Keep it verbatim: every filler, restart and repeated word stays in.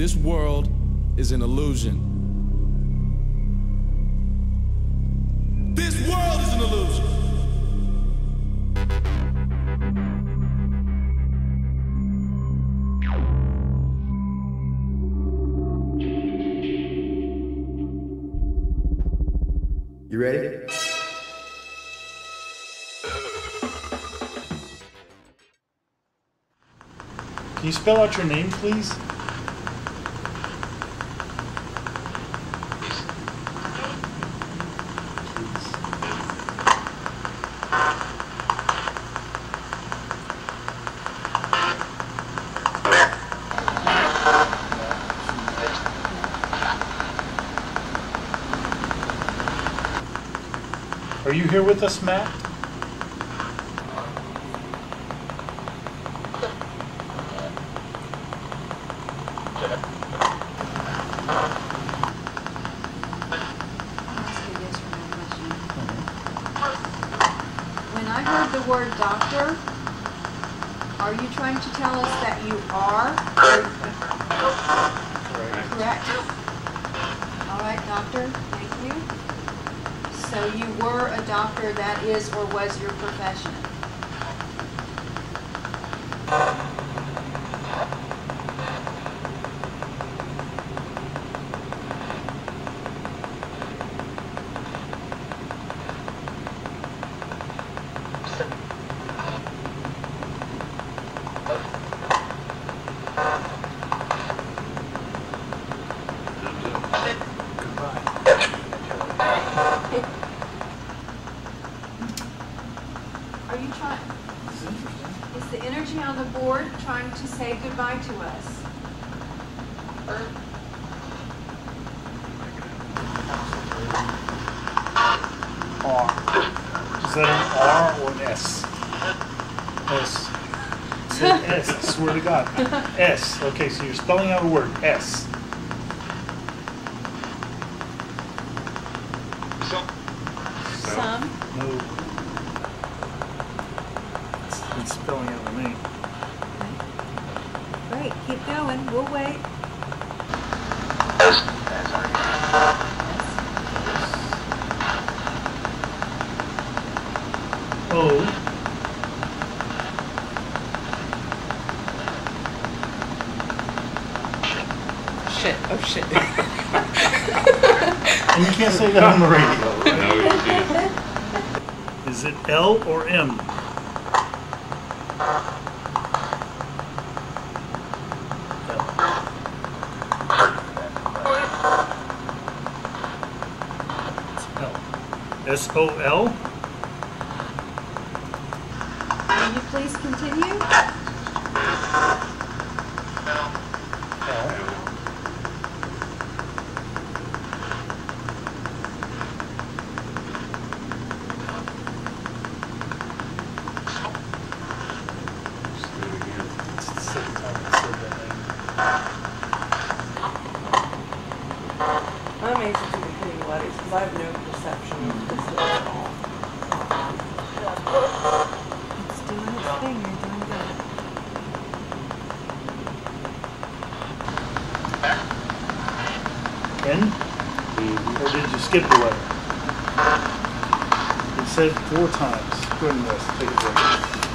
This world is an illusion. This world is an illusion. You ready? Can you spell out your name, please? Are you here with us, Matt? When I heard the word doctor, are you trying to tell us that you are? Correct. All right, doctor, thank you. So you were a doctor, that is or was your profession? Are you trying? Is the energy on the board trying to say goodbye to us? Or R. Is that an R or an S? S. It said S, I swear to God. S. Okay, so you're spelling out a word. S. some? No. It's, it's spelling out a name. Great, keep going. We'll wait. O. Shit. Oh shit. And you can't say that on the radio. No, you can't. Is it L or M? It's L. S O L? Will you please continue? I'm anxious to be hitting letters because I have no perception of this at all. It's doing its thing. You're doing good. N? Or did you skip the letter? It said four times. Go ahead and rest. Take a break.